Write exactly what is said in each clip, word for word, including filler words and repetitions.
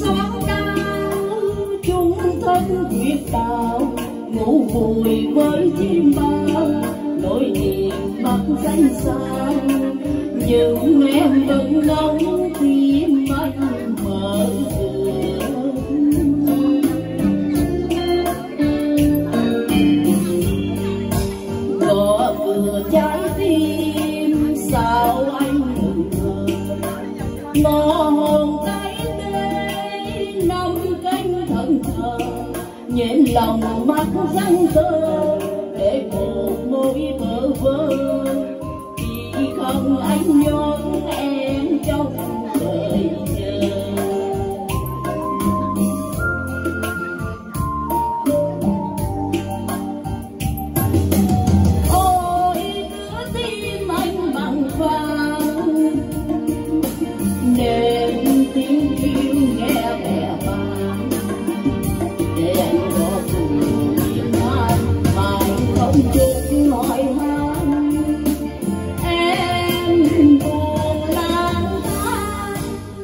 xót đau chung thân quyết đạo, ngủ vùi với chim bao nỗi niềm bắc danh xa. Nhưng em vẫn ngóng tim anh mở cửa, gõ cửa trái tim sao anh ngừng thở. Ngõ hồn tay tê năm cánh thần thờ, nhện lòng mắt răng tơ để một môi bơ vơ. Vì không anh nhốt em trong đời chờ. Ôi giữa tim anh bằng vàng, đêm tiếng kêu nghe bè vang, để anh có cùng niềm hoan mà anh không chút hỏi han. Em buồn lang thang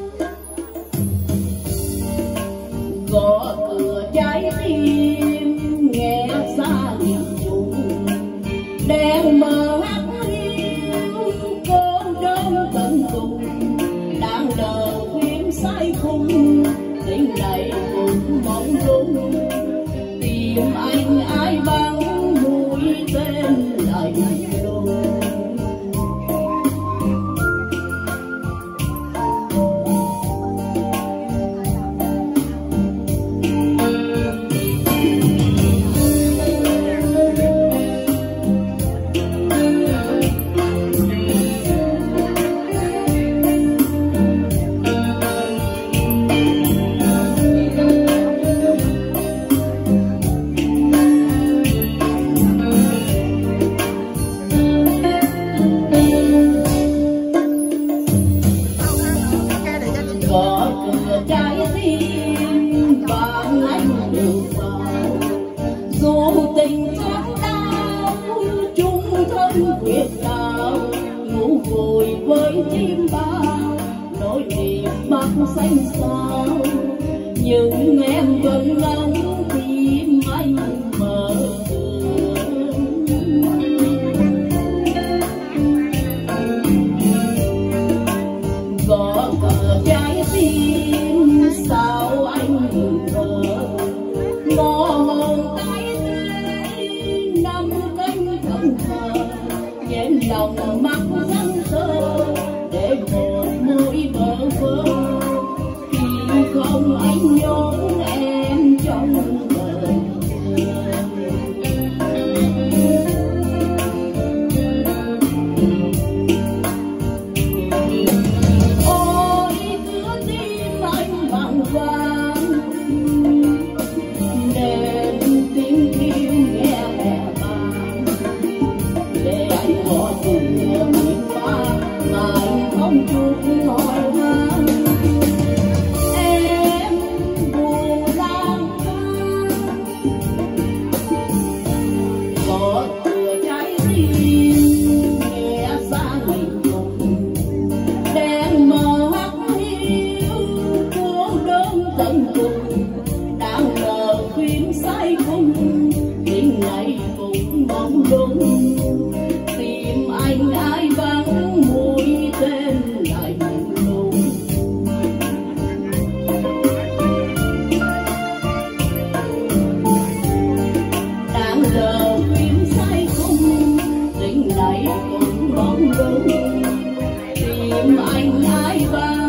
gõ cửa trái tim nghe xa nghìn trùng, đèn mờ hắt hiu cô đơn tận cùng, đang đờ khuyên say khung tình này cũng mong lung. Tìm anh ai bằng mũi tên lạnh lùng, gõ cửa trái tim bạn anh được vào. Dù tình xót đau chung thân quyết đạo, ngủ vùi với chim bao nỗi niềm bắc xanh sao. Nhưng em vẫn ngóng tim anh mở cửa, gõ cửa trái tim sao anh ngừng thở. Ngõ hồn tay tê năm cánh thần thờ, nhện lòng mắt răng tơ để một môi bơ vơ. Khi không anh nhốt em trong đời chờ. Ôi giữa tim anh bằng vàng, đêm tiếng kêu nghe bè vang, để anh có cùng niềm hoa mà anh không chút hỏi han. Em buồn lang thang gõ cửa trái tim nghe xa nghìn trùng, đèn mờ hắt hiu cô đơn tận cùng, đang ngờ khuyên say khung tình này cũng mong lung. Tìm anh ai vắng mũi tên lạnh lùng, đang giờ khuyên say khung tình này cũng mong lung. Tìm anh ai vắng